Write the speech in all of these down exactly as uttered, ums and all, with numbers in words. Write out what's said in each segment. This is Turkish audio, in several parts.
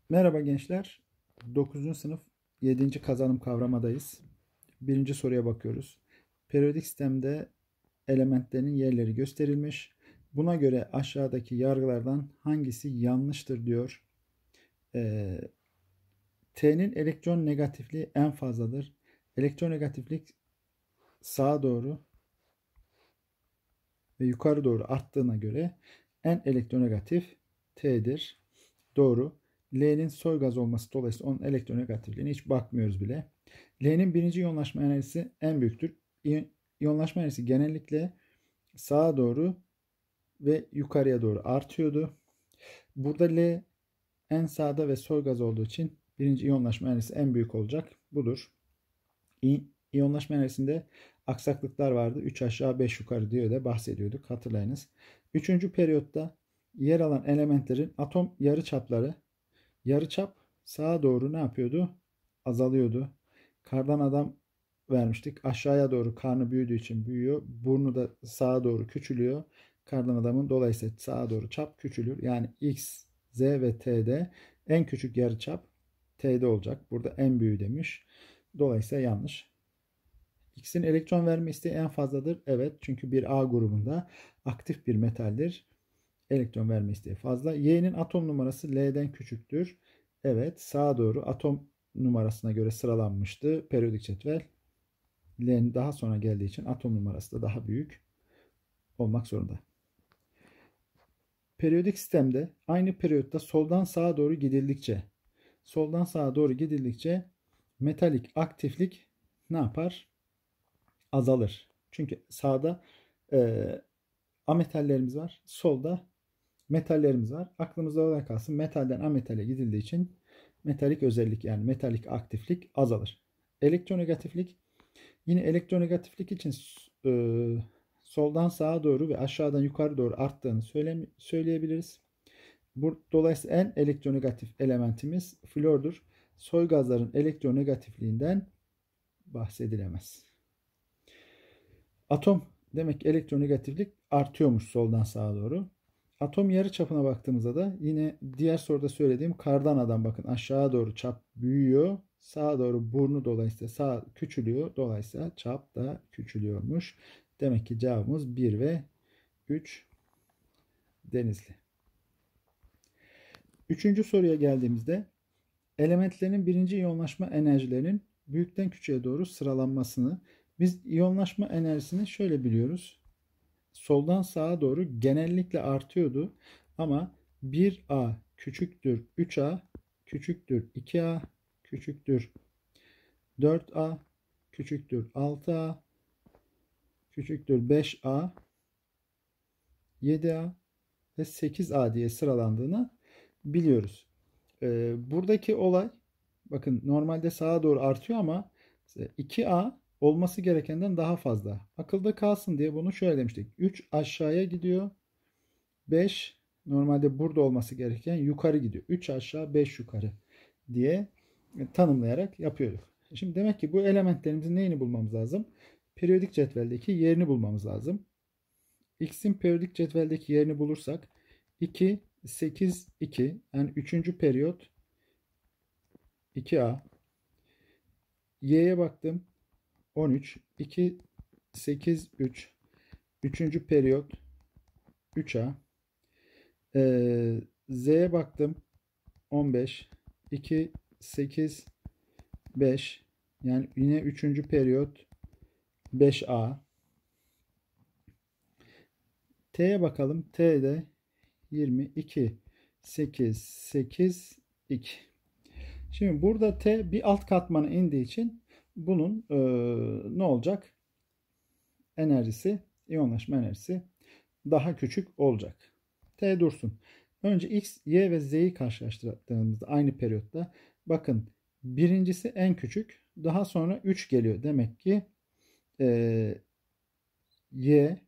Merhaba gençler. dokuzuncu sınıf yedinci kazanım kavramadayız. Birinci soruya bakıyoruz. Periyodik sistemde elementlerin yerleri gösterilmiş. Buna göre aşağıdaki yargılardan hangisi yanlıştır diyor. Ee, T'nin elektron negatifliği en fazladır. Elektron negatiflik sağa doğru ve yukarı doğru arttığına göre en elektronegatif T'dir. Doğru. L'nin soy gaz olması dolayısıyla onun elektronegatifliğine hiç bakmıyoruz bile. L'nin birinci iyonlaşma enerjisi en büyüktür. İyonlaşma enerjisi genellikle sağa doğru ve yukarıya doğru artıyordu. Burada L en sağda ve soy gaz olduğu için birinci iyonlaşma enerjisi en büyük olacak. Budur. İyonlaşma enerjisinde aksaklıklar vardı. üç aşağı beş yukarı diye de bahsediyorduk. Hatırlayınız. Üçüncü periyotta yer alan elementlerin atom yarıçapları, yarıçap sağa doğru ne yapıyordu? Azalıyordu. Kardan adam vermiştik. Aşağıya doğru karnı büyüdüğü için büyüyor. Burnu da sağa doğru küçülüyor. Kardan adamın dolayısıyla sağa doğru çap küçülür. Yani X, Z ve T'de en küçük yarıçap T'de olacak. Burada en büyüğü demiş. Dolayısıyla yanlış. X'in elektron verme isteği en fazladır. Evet, çünkü bir A grubunda aktif bir metaldir. Elektron verme isteği fazla. Y'nin atom numarası L'den küçüktür. Evet, sağa doğru atom numarasına göre sıralanmıştı periyodik cetvel. L'nin daha sonra geldiği için atom numarası da daha büyük olmak zorunda. Periyodik sistemde aynı periyotta soldan sağa doğru gidildikçe soldan sağa doğru gidildikçe metalik aktiflik ne yapar? Azalır. Çünkü sağda e, ametallerimiz var. Solda metallerimiz var. Aklımızda olarak kalsın. Metalden ametale gidildiği için metalik özellik yani metalik aktiflik azalır. Elektronegatiflik yine elektronegatiflik için e, soldan sağa doğru ve aşağıdan yukarı doğru arttığını söyle, söyleyebiliriz. Bu, dolayısıyla en elektronegatif elementimiz flordur. Soy gazların elektronegatifliğinden bahsedilemez. Atom demek ki elektronegatiflik artıyormuş soldan sağa doğru. Atom yarıçapına baktığımızda da yine diğer soruda söylediğim kardan adam bakın aşağı doğru çap büyüyor. Sağa doğru burnu dolayısıyla sağ küçülüyor. Dolayısıyla çap da küçülüyormuş. Demek ki cevabımız bir ve üç Denizli. Üçüncü soruya geldiğimizde elementlerin birinci iyonlaşma enerjilerinin büyükten küçüğe doğru sıralanmasını biz iyonlaşma enerjisini şöyle biliyoruz. Soldan sağa doğru genellikle artıyordu. Ama bir A küçüktür üç A küçüktür iki A küçüktür dört A küçüktür altı A küçüktür beş A yedi A ve sekiz A diye sıralandığını biliyoruz. Ee, buradaki olay bakın normalde sağa doğru artıyor ama iki A olması gerekenden daha fazla. Akılda kalsın diye bunu şöyle demiştik. üç aşağıya gidiyor. beş normalde burada olması gereken yukarı gidiyor. üç aşağı beş yukarı diye tanımlayarak yapıyorduk. Şimdi demek ki bu elementlerimizin neyini bulmamız lazım? Periyodik cetveldeki yerini bulmamız lazım. X'in periyodik cetveldeki yerini bulursak iki, sekiz, iki yani üçüncü periyot iki A. Y'ye baktım. on üç, iki, sekiz, üç. üçüncü periyot üç A. Ee, Z'ye baktım. on beş, iki, sekiz, beş. Yani yine üçüncü periyot beş A. T'ye bakalım. T'de yirmi iki, sekiz, sekiz, iki. Şimdi burada T bir alt katmana indiği için bunun e, ne olacak? Enerjisi, iyonlaşma enerjisi daha küçük olacak. T dursun. Önce X, Y ve Z'yi karşılaştırdığımızda aynı periyotta bakın birincisi en küçük. Daha sonra üç geliyor. Demek ki e, Y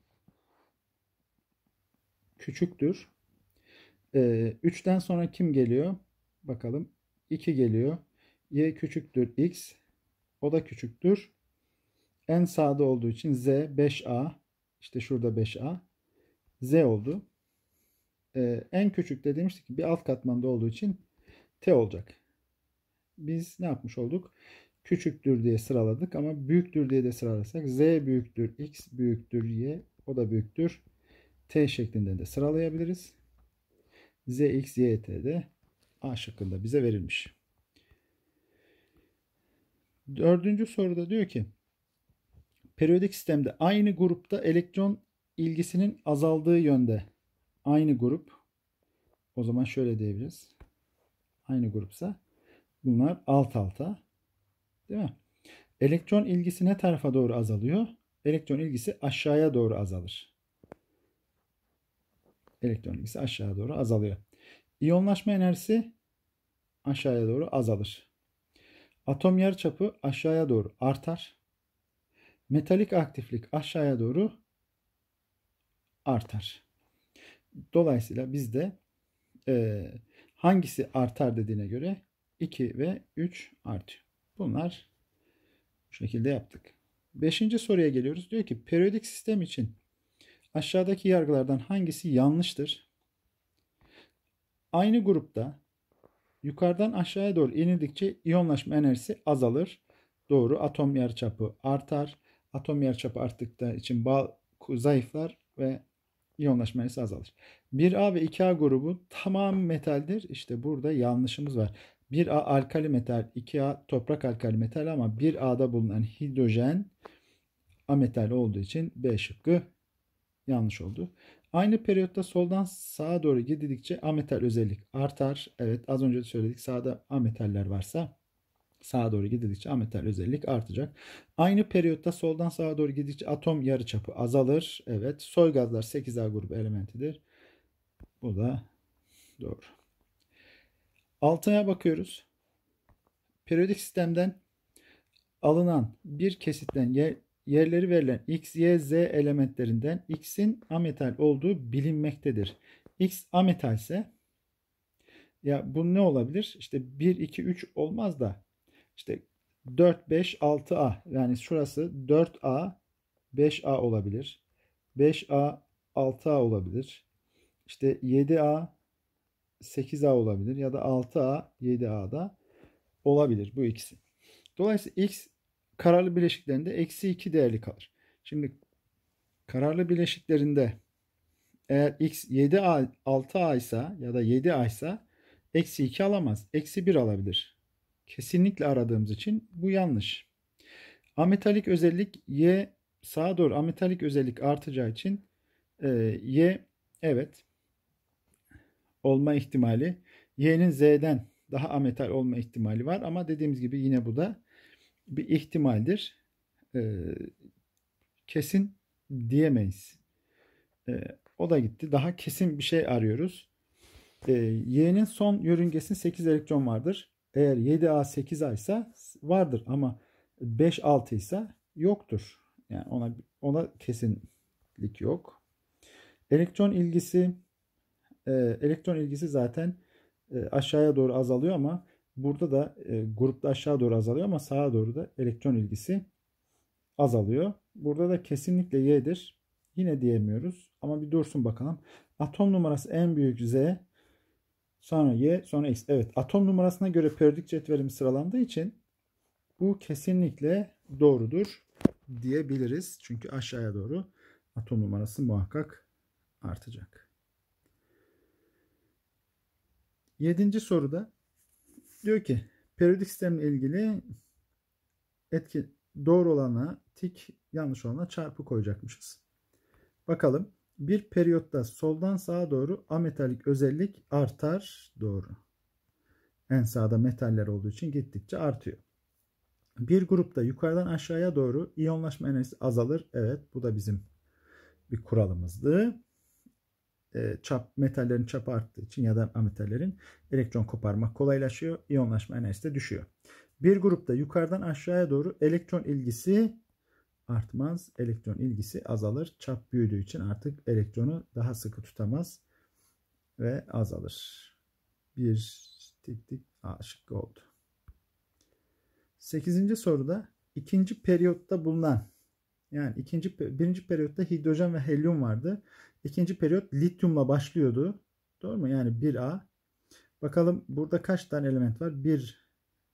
küçüktür. E, üçten sonra kim geliyor? Bakalım. iki geliyor. Y küçüktür X. O da küçüktür. En sağda olduğu için Z beş A. İşte şurada beş A. Z oldu. Ee, en küçük de demiştik ki bir alt katmanda olduğu için T olacak. Biz ne yapmış olduk? Küçüktür diye sıraladık ama büyüktür diye de sıralasak Z büyüktür, X büyüktür, Y o da büyüktür. T şeklinde de sıralayabiliriz. Z, X, Y, T'de A şıkkında bize verilmiş. Dördüncü soruda diyor ki periyodik sistemde aynı grupta elektron ilgisinin azaldığı yönde. Aynı grup. O zaman şöyle diyebiliriz. Aynı grupsa bunlar alt alta. Değil mi? Elektron ilgisi ne tarafa doğru azalıyor? Elektron ilgisi aşağıya doğru azalır. Elektron ilgisi aşağıya doğru azalıyor. İyonlaşma enerjisi aşağıya doğru azalır. Atom yarıçapı aşağıya doğru artar. Metalik aktiflik aşağıya doğru artar. Dolayısıyla bizde e, hangisi artar dediğine göre iki ve üç artıyor. Bunlar bu şekilde yaptık. Beşinci soruya geliyoruz. Diyor ki periyodik sistem için aşağıdaki yargılardan hangisi yanlıştır? Aynı grupta yukarıdan aşağıya doğru inildikçe iyonlaşma enerjisi azalır. Doğru. Atom yarıçapı artar. Atom yarıçapı arttıkça için bağ zayıflar ve iyonlaşma enerjisi azalır. bir A ve iki A grubu tamam metaldir. İşte burada yanlışımız var. bir A alkali metal, iki A toprak alkali metal ama bir A'da bulunan hidrojen ametal olduğu için B şıkkı yanlış oldu. Aynı periyotta soldan sağa doğru gidildikçe ametal özellik artar. Evet, az önce de söyledik. Sağda ametaller varsa sağa doğru gidildikçe ametal özellik artacak. Aynı periyotta soldan sağa doğru gidildikçe atom yarıçapı azalır. Evet, soy gazlar sekiz A grubu elementidir. Bu da doğru. Altıya bakıyoruz. Periyodik sistemden alınan bir kesitten yer, yerleri verilen X, Y, Z elementlerinden X'in ametal olduğu bilinmektedir. X ametal ise ya bu ne olabilir? İşte bir, iki, üç olmaz da işte dört, beş, altı A yani şurası dört A, beş A olabilir. beş A, altı A olabilir. İşte yedi A, sekiz A olabilir ya da altı A, yedi A'da olabilir bu ikisi. Dolayısıyla X kararlı bileşiklerinde eksi iki değerli kalır. Şimdi kararlı bileşiklerinde eğer X yedi A, altı A ise ya da yedi A ise eksi iki alamaz. Eksi bir alabilir. Kesinlikle aradığımız için bu yanlış. Ametalik özellik Y sağa doğru ametalik özellik artacağı için e, Y evet olma ihtimali Y'nin Z'den daha ametal olma ihtimali var ama dediğimiz gibi yine bu da bir ihtimaldir. Ee, kesin diyemeyiz. Ee, o da gitti. Daha kesin bir şey arıyoruz. Ee, Y'nin son yörüngesinde sekiz elektron vardır. Eğer yedi A sekiz A ise vardır ama beş altı ise yoktur. Yani ona ona kesinlik yok. Elektron ilgisi e, elektron ilgisi zaten e, aşağıya doğru azalıyor ama burada da e, grupta aşağı doğru azalıyor ama sağa doğru da elektron ilgisi azalıyor. Burada da kesinlikle Y'dir. Yine diyemiyoruz ama bir dursun bakalım. Atom numarası en büyük Z, sonra Y, sonra X. Evet, atom numarasına göre periyodik cetvelimiz sıralandığı için bu kesinlikle doğrudur diyebiliriz. Çünkü aşağıya doğru atom numarası muhakkak artacak. Yedinci soruda diyor ki periyodik sistemle ilgili etki doğru olana tik, yanlış olana çarpı koyacakmışız. Bakalım. Bir periyotta soldan sağa doğru ametalik özellik artar. Doğru. En sağda metaller olduğu için gittikçe artıyor. Bir grupta yukarıdan aşağıya doğru iyonlaşma enerjisi azalır. Evet, bu da bizim bir kuralımızdı. E, çap, metallerin çapı arttığı için ya da ametallerin elektron koparmak kolaylaşıyor. İyonlaşma enerjisi de düşüyor. Bir grupta yukarıdan aşağıya doğru elektron ilgisi artmaz. Elektron ilgisi azalır. Çap büyüdüğü için artık elektronu daha sıkı tutamaz ve azalır. Bir tik tik A şıkkı oldu. Sekizinci soruda ikinci periyotta bulunan yani ikinci birinci periyotta hidrojen ve helyum vardı. İkinci periyot lityumla başlıyordu. Doğru mu? Yani bir A. Bakalım burada kaç tane element var? bir.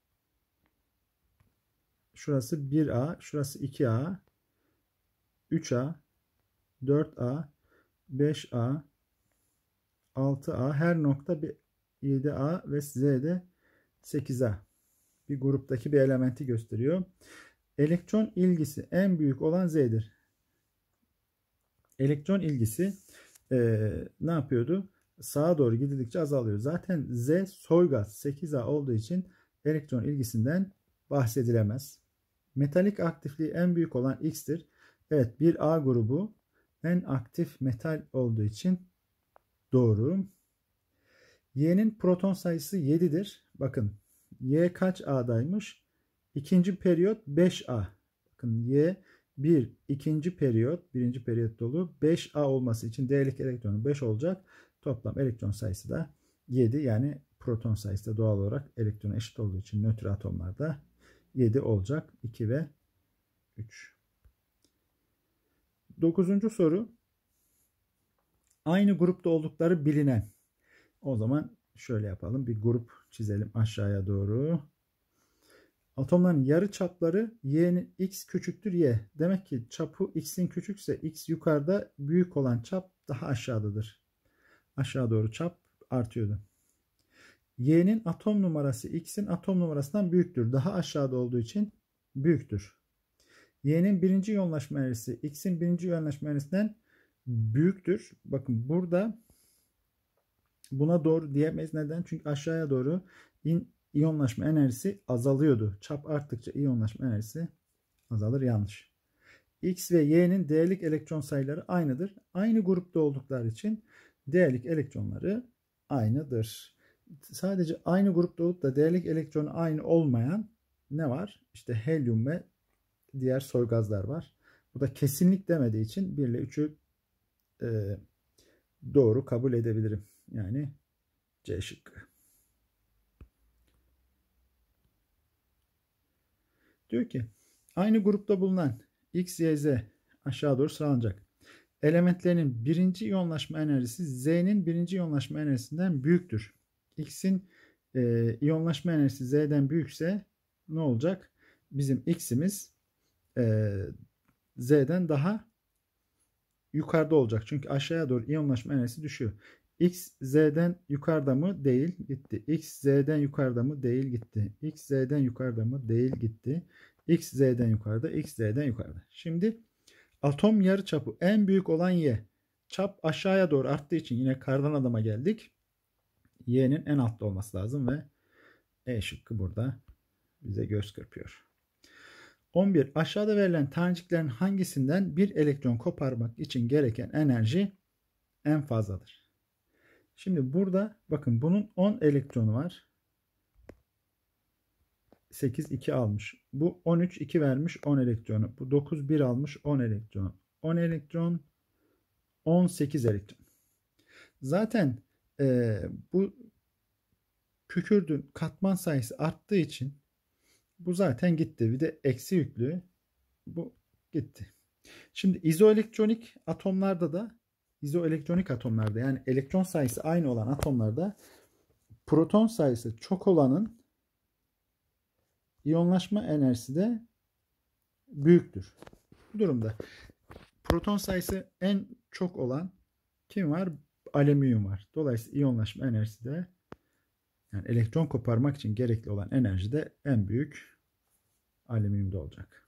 Şurası bir A. Şurası iki A. üç A. dört A. beş A. altı A. Her nokta bir yedi A ve Z'de sekiz A. Bir gruptaki bir elementi gösteriyor. Elektron ilgisi en büyük olan Z'dir. Elektron ilgisi e, ne yapıyordu? Sağa doğru gidildikçe azalıyor. Zaten Z soy gaz sekiz A olduğu için elektron ilgisinden bahsedilemez. Metalik aktifliği en büyük olan X'tir. Evet, bir A grubu en aktif metal olduğu için doğru. Y'nin proton sayısı yedidir. Bakın Y kaç A'daymış? İkinci periyot beş A. Bakın Y bir, ikinci periyot, birinci periyot dolu beş A olması için D'lik elektronu beş olacak. Toplam elektron sayısı da yedi. Yani proton sayısı da doğal olarak elektrona eşit olduğu için nötr atomlarda yedi olacak. iki ve üç. Dokuzuncu soru. Aynı grupta oldukları bilinen. O zaman şöyle yapalım. Bir grup çizelim aşağıya doğru. Atomların yarı çapları y'nin x küçüktür y. Demek ki çapı x'in küçükse x yukarıda, büyük olan çap daha aşağıdadır. Aşağı doğru çap artıyordu. Y'nin atom numarası x'in atom numarasından büyüktür. Daha aşağıda olduğu için büyüktür. Y'nin birinci iyonlaşma enerjisi x'in birinci iyonlaşma enerjisinden büyüktür. Bakın burada buna doğru diyemeyiz. Neden? Çünkü aşağıya doğru in, iyonlaşma enerjisi azalıyordu. Çap arttıkça iyonlaşma enerjisi azalır. Yanlış. X ve Y'nin D'lik elektron sayıları aynıdır. Aynı grupta oldukları için D'lik elektronları aynıdır. Sadece aynı grupta olup da D'lik elektronu aynı olmayan ne var? İşte helyum ve diğer soy gazlar var. Bu da kesinlik demediği için bir ile üçü e, doğru kabul edebilirim. Yani C şıkkı. Diyor ki aynı grupta bulunan X, Y, Z aşağı doğru sıralanacak. Elementlerinin birinci iyonlaşma enerjisi Z'nin birinci iyonlaşma enerjisinden büyüktür. X'in e, iyonlaşma enerjisi Z'den büyükse ne olacak? Bizim X'imiz e, Z'den daha yukarıda olacak. Çünkü aşağıya doğru iyonlaşma enerjisi düşüyor. X Z'den yukarıda mı? Değil. Gitti. X Z'den yukarıda mı? Değil. Gitti. X Z'den yukarıda mı? Değil. Gitti. X Z'den yukarıda. X Z'den yukarıda. Şimdi atom yarıçapı en büyük olan Y. Çap aşağıya doğru arttığı için yine kardan adama geldik. Y'nin en altta olması lazım ve E şıkkı burada bize göz kırpıyor. on bir. Aşağıda verilen taneciklerin hangisinden bir elektron koparmak için gereken enerji en fazladır? Şimdi burada bakın bunun on elektronu var. sekiz iki almış. Bu on üç iki vermiş on elektronu. Bu dokuz bir almış on elektron. on elektron on sekiz elektron. Zaten e, bu kükürdün katman sayısı arttığı için bu zaten gitti. Bir de eksi yüklü. Bu gitti. Şimdi izoelektronik atomlarda da izoelektronik atomlarda yani elektron sayısı aynı olan atomlarda proton sayısı çok olanın iyonlaşma enerjisi de büyüktür. Bu durumda proton sayısı en çok olan kim var? Alüminyum var. Dolayısıyla iyonlaşma enerjisi de yani elektron koparmak için gerekli olan enerji de en büyük alüminyumda olacak.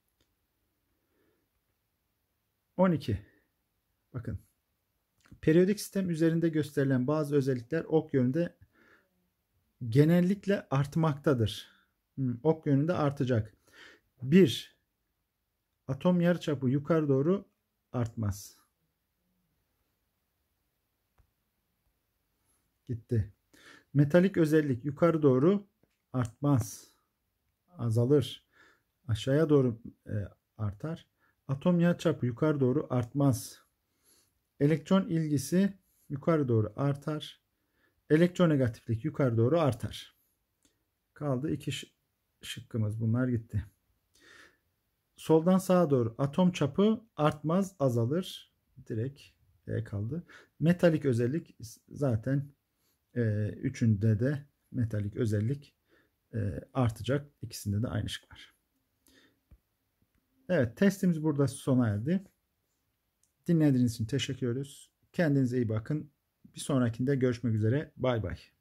on iki. Bakın. Periyodik sistem üzerinde gösterilen bazı özellikler ok yönünde genellikle artmaktadır. Hmm, ok yönünde artacak. bir. Atom yarıçapı yukarı doğru artmaz. Gitti. Metalik özellik yukarı doğru artmaz. Azalır. Aşağıya doğru e, artar. Atom yarıçapı yukarı doğru artmaz. Elektron ilgisi yukarı doğru artar. Elektronegatiflik yukarı doğru artar. Kaldı iki şıkkımız. Bunlar gitti. Soldan sağa doğru atom çapı artmaz, azalır. Direkt E kaldı. Metalik özellik zaten E, üçünde de metalik özellik e, artacak. İkisinde de aynı ışık var. Evet, testimiz burada sona erdi. Dinlediğiniz için teşekkür ediyoruz. Kendinize iyi bakın. Bir sonrakinde görüşmek üzere. Bay bay.